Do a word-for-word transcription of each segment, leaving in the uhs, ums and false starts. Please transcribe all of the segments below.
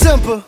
temper.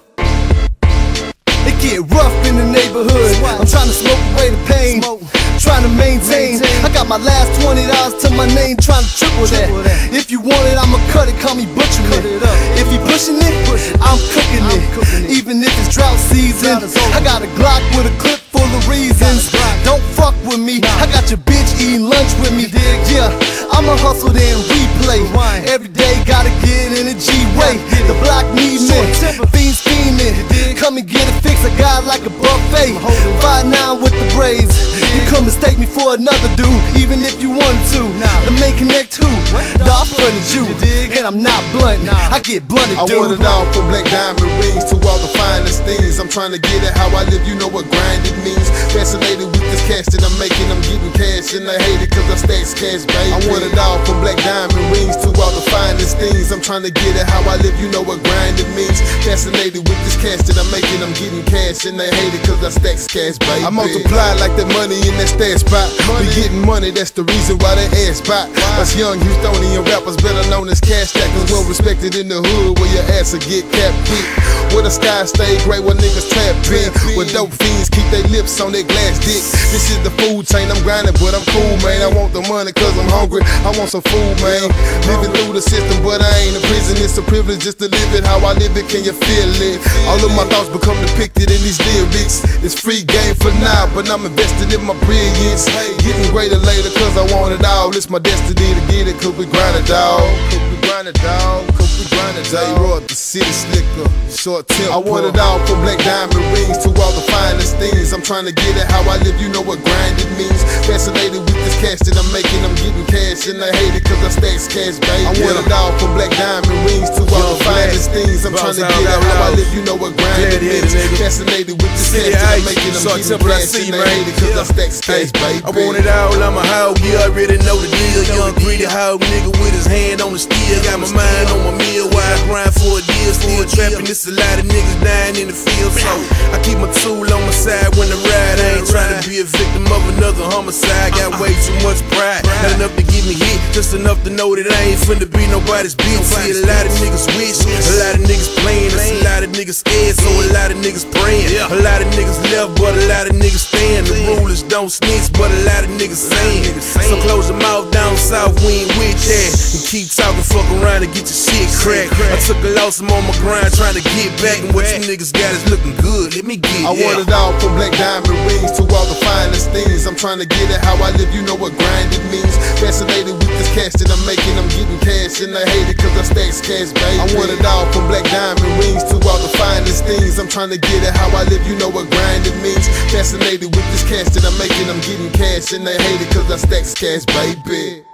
It get rough in the neighborhood. I'm trying to smoke away the pain, trying to maintain. I got my last twenty dollars to my name, trying to triple that. If you want it, I'ma cut it, call me Butcher Man. If you pushing it, I'm cooking it. Even if it's drought season, I got a Glock with a clip full of reasons. Don't fuck with me, I got your bitch eating lunch with me. Yeah, I'ma hustle then replay. Every day gotta get in a G-way. The block need me, fiends fiending. Come and get it fixed, I got like a buffet. Five nine with the braids. You come mistake me for another dude, even if you want to. The main connect who? Nah, I'm frontin' you, and I'm not blunt. I get blunted, dude. I want it all from black diamond rings to all the finest things. I'm trying to get it how I live, you know what grind it means. Fascinated with this cash that I'm making, I'm getting cash and I hate it cause I stacks cash, baby. I want it all from black diamond rings to all the finest things. I'm trying to get it how I live, you know what grind it means. Fascinated with this cash that I'm making, I'm getting cash and I hate it cause I stacks cash, baby. I multiply like that money in that stash spot. We getting money, that's the reason why they ass spot. Us young Houstonian rappers better known as cash stackers, well respected in the hood where your ass will get capped quick. Where the sky stay gray, where niggas trap big. Where dope fiends keep their lips on their glass dick. This is the food chain, I'm grinding but I'm cool, man. I want the money cause I'm hungry, I want some food, man. Living through the system but I ain't in prison. It's a privilege just to live it how I live it, can you feel it? All of my thoughts become depicted in these lyrics. It's free game for now, but I'm invested in my brilliance. Getting greater later cause I want it all. It's my destiny to get it cause we grind it, dawg. Cause we grind it, dawg. Cause we grind it, dawg. J-Roy, the city slicker, short temper. I want it all from black diamond rings to all the finest things. I'm trying to get it how I live, you know what grind it means. Fascinated with this cash that I'm making, I'm getting cash and I hate it cause I stacks cash, baby. I want it all from black diamond rings to all the finest things. I'm trying to get it how I live, you know what grind it means. Fascinated with this cash that I'm making, I'm getting cash and I hate it cause I stacks cash, baby. I want it all, I'm a hog, yeah, I already know the deal. Young greedy hog nigga with his hand on the steel. Got my mind on my meal while I grind for a deal. Still trapping, it's a lot of niggas dying in the field. So I keep my tool on my side when I ride. I ain't trying to be a victim of another homicide. Got way too much pride, not enough to get me hit, just enough to know that I ain't finna be nobody's bitch. See a lot of niggas wish, a lot of niggas playing, it's a lot of niggas scared, so a lot of niggas praying. A lot of niggas left, but a lot of niggas staying. The rulers don't snitch, but a lot of niggas saying. So close your mouth down south, we ain't with that. And keep talking, fuck around and get your shit cracked. I took a loss, I'm on my grind trying to get back, and what you niggas got is looking good. Let me get it. I want it all from black diamond rings to all the finest things. I'm trying to get it how I live, you know what grind it means. Fascinated with this cash that I'm making, I'm getting cash and I hate it cause I stacks cash, baby. I want it all from black diamond rings to all the finest things. I'm trying to get it how I live, you know what grind it means. Fascinated with this cash that I'm making, I'm getting cash and I hate it cause I stacks cash, baby.